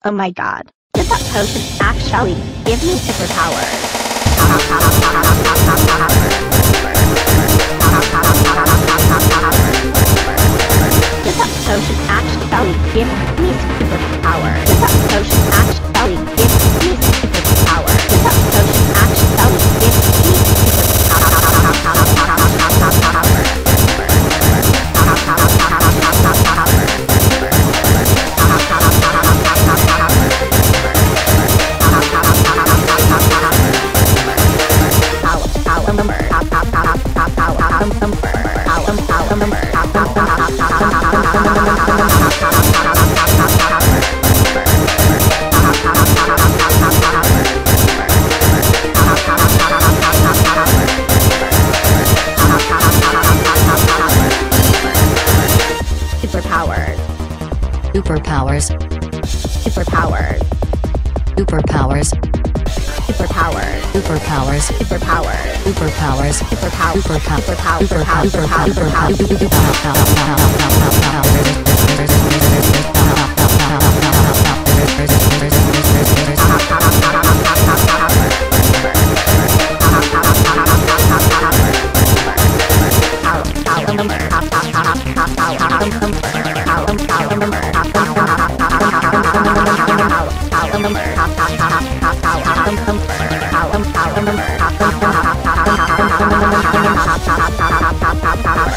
Oh my god. Did that potion actually give me superpowers? Did that potion actually give me superpowers? Did that potion actually give me superpowers? Did that potion actually give me Superpowers. Superpowers. Superpowers. Superpowers. Superpowers. Superpowers. Superpowers.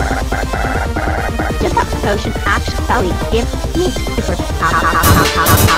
Did that potion actually give me superpowers?